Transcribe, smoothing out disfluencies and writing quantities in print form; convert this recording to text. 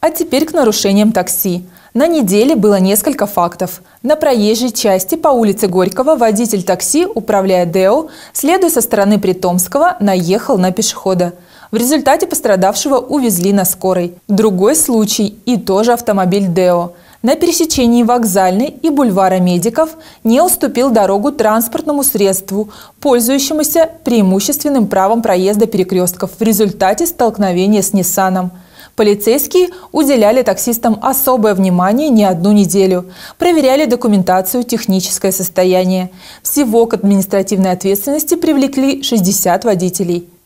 А теперь к нарушениям такси. На неделе было несколько фактов. На проезжей части по улице Горького водитель такси, управляя Део, следуя со стороны Притомского, наехал на пешехода. В результате пострадавшего увезли на скорой. Другой случай и тоже автомобиль Део. На пересечении Вокзальной и бульвара Медиков не уступил дорогу транспортному средству, пользующемуся преимущественным правом проезда перекрестков в результате столкновения с Ниссаном. Полицейские уделяли таксистам особое внимание не одну неделю, проверяли документацию, техническое состояние. Всего к административной ответственности привлекли 60 водителей.